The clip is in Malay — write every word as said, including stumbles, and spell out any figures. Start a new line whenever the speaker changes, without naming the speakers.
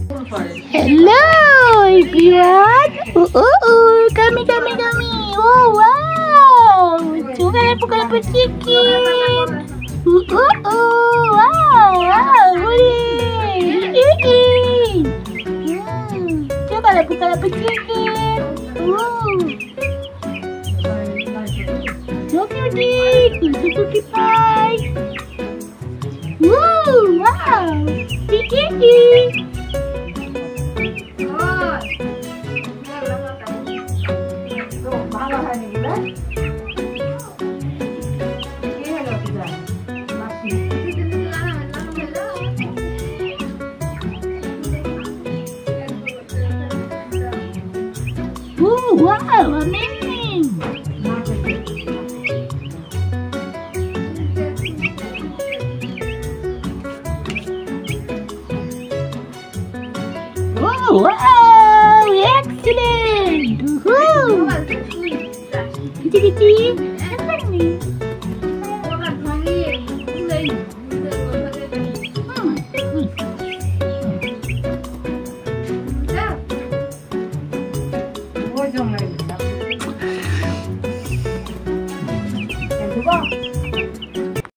Hello everyone. Oh, oh, oh. Kami, kami, kami. Oh, wow. Tunggu lampu-lampu chicken. Oh, oh, oh. Wow, wow. Boleh. Hmm. Coba lampu-lampu chicken. Oh. Cookie dik. Cookie pie. Woo, wow. Chicken. Oh, wow, amazing! Oh, wow, excellent! Woohoo! Kecil-kecil, apa ni? Hmm.